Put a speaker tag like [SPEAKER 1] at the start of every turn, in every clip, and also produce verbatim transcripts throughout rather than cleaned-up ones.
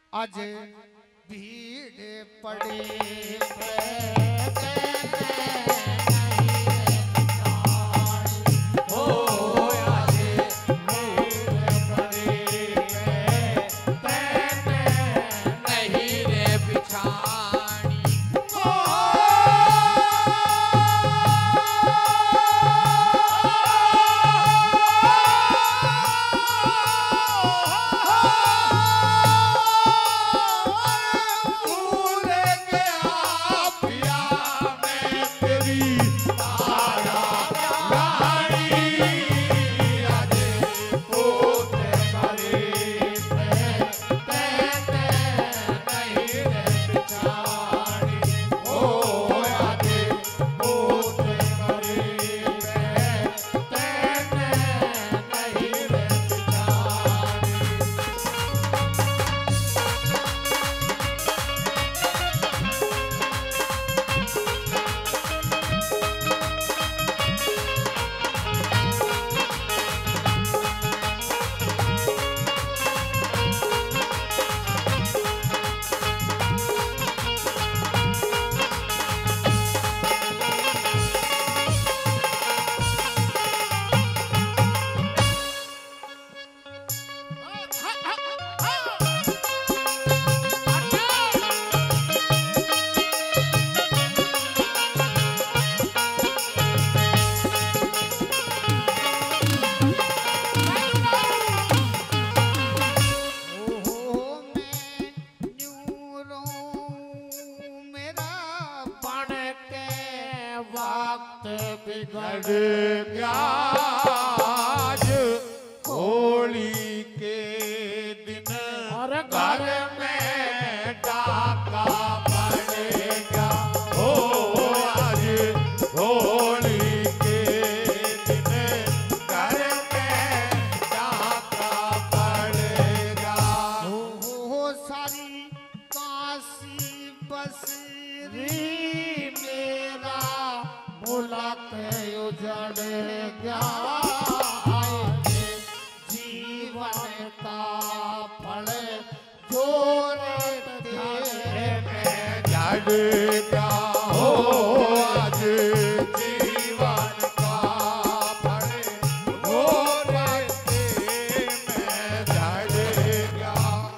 [SPEAKER 1] आज भीड़ पड़े
[SPEAKER 2] बिगड़ गया आज होली के दिन और घर में डाका पड़ेगा। ओ आज होली के दिन घर में डाका पड़ेगा।
[SPEAKER 1] हो सारी काशी बसरी मेरा मुलाक उजड़ गया। जीवन का फल जोर तेरे में
[SPEAKER 2] जड़ गया। हो आज जीवन का फल जोर तेरे में जड़ गया।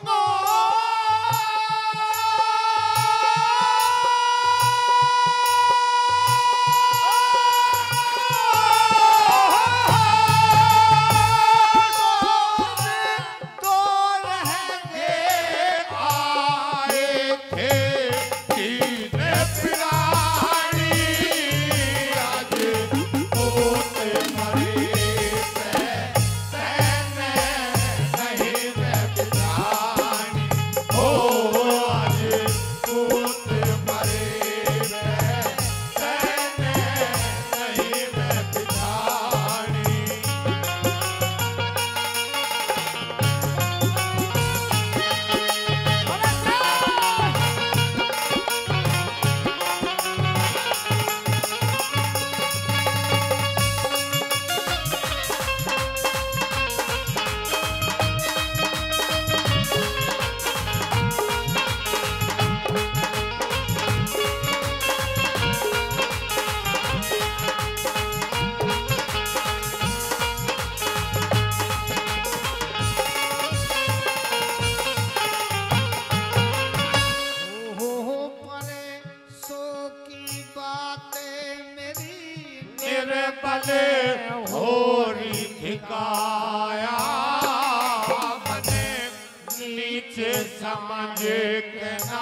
[SPEAKER 2] होरी ठिकाया मने नीचे समझ के ना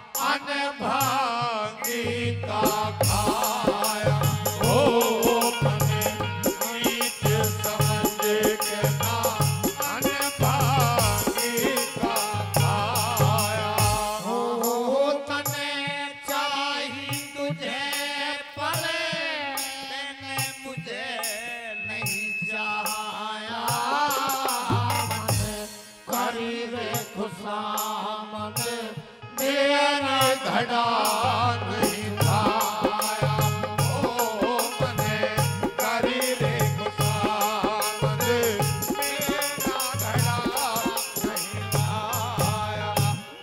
[SPEAKER 2] अनभागी का खाया। ओ मने नीचे समझ के ना अनभागी का खाया।
[SPEAKER 1] हो तने चाही तुझे
[SPEAKER 2] घड़ा नहीं भाया। ओ मने करी रे खुशामद मेरा घड़ा नहीं भाया।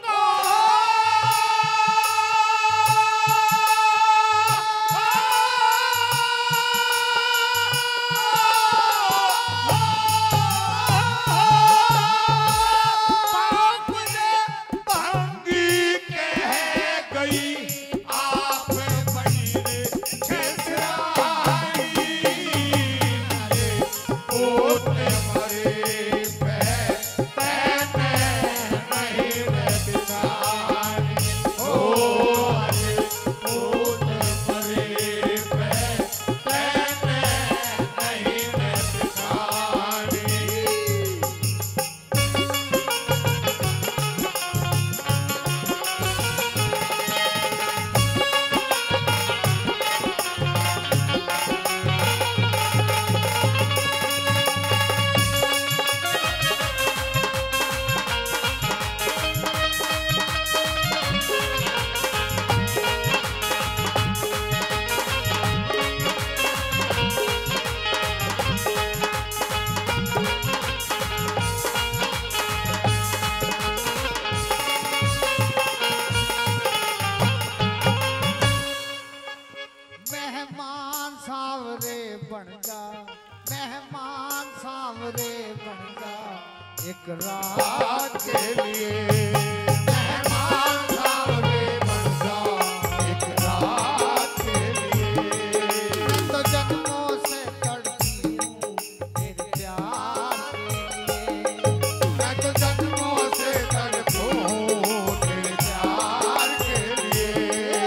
[SPEAKER 1] एक रात
[SPEAKER 2] के लिए मेहमान सावरे बन जाओ एक रात के लिए।
[SPEAKER 1] तो जन्मों से तड़पी हूँ तेरे प्यार के लिए।
[SPEAKER 2] मैं तो जन्मों से तड़पूं तेरे प्यार के लिए।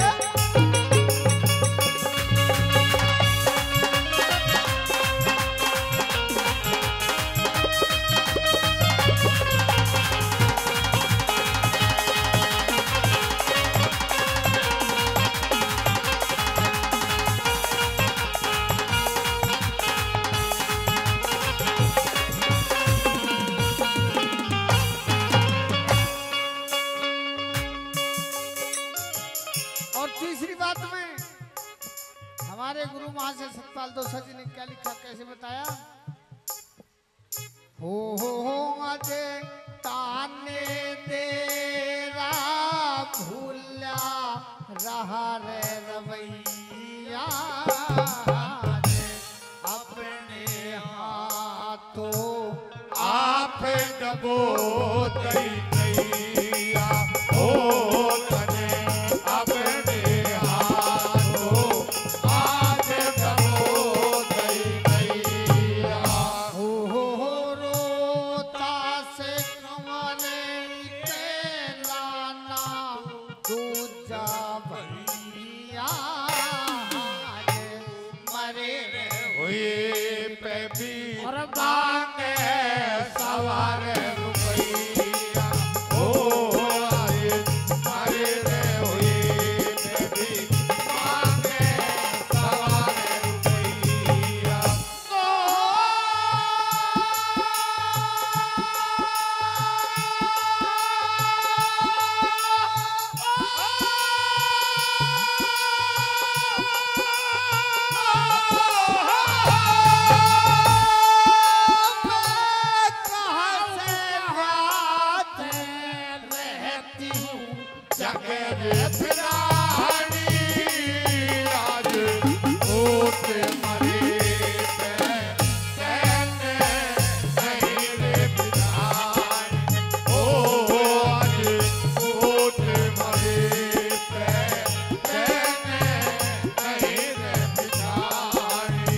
[SPEAKER 1] और तीसरी बात में हमारे गुरु महाशय सतपाल दोसा जी ने क्या लिखा, कैसे बताया? हो हो हो अजय ताने तेरा भूला रहा रे रवैया, अपने हाथों
[SPEAKER 2] आप डबो दई दैया हो तने अपने हाथों आज डबो दई दैया।
[SPEAKER 1] हो हो हो रोता से कमरे के लाना दूजा भैया, मरे रे
[SPEAKER 2] हुए पे भी
[SPEAKER 1] और
[SPEAKER 2] मांगे सवार रुपैया हो आए मारे रे हुए पे भी मांगे सवार रुपैया। जगह फिरानी आज होत मरे पे कहने नहीं रे फिरानी ओ आज होत मरे पे कहने नहीं रे फिरानी।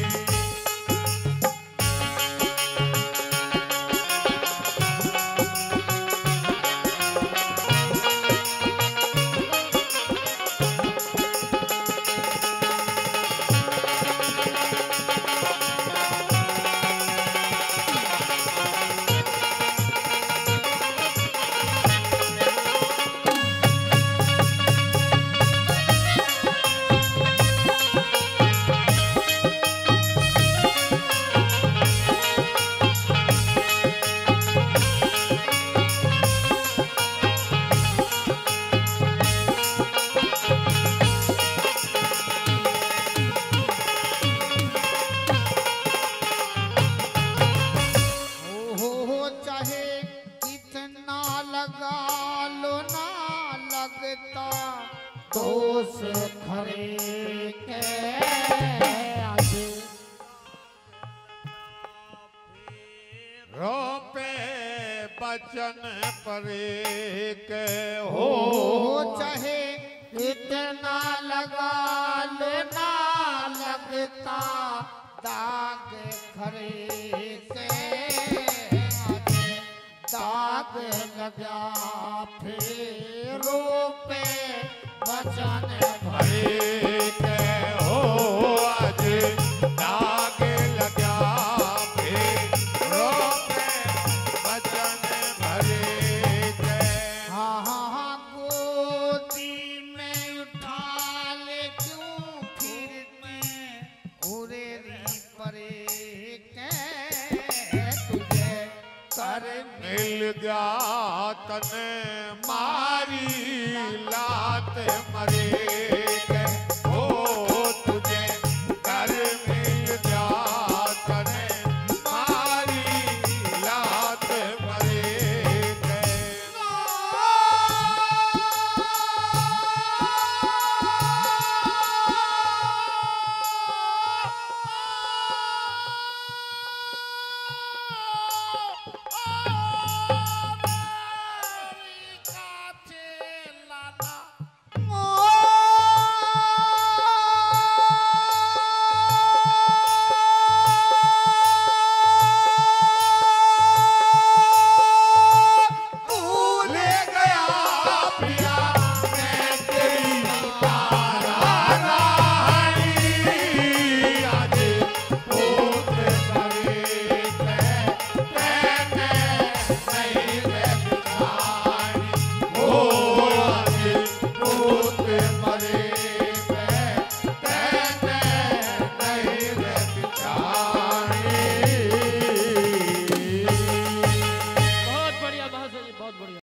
[SPEAKER 1] हो हो हो चाहे कितना लगा लो ना लगता दोष खरे के आगे।
[SPEAKER 2] रोपे बचन परे के
[SPEAKER 1] हो
[SPEAKER 2] हो
[SPEAKER 1] चाहे कितना लगा लो ना लगता दाग खरे के आगे। दाग लगा फेरो पे बचन भरे
[SPEAKER 2] भरे के हो आज दाग लगा फिर रोपे बचन भरे के।
[SPEAKER 1] हाँ हाँ हाँ गोदी में उठा ले क्यों फिरते उरेरी परे के तुझे कर
[SPEAKER 2] मिल गया तने मारी लात मरे